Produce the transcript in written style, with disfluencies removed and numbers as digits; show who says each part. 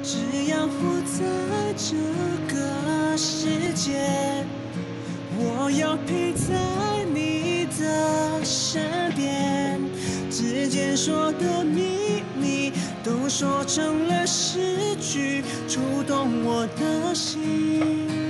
Speaker 1: 只要活在这个世界，我要陪在你的身边。之间说的秘密，都说成了诗句，触动我的心。